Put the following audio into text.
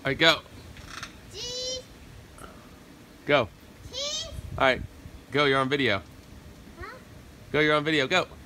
right, go. Cheese. Go. Cheese. All right, go. You're on video. Huh? Go. You're on video. Go.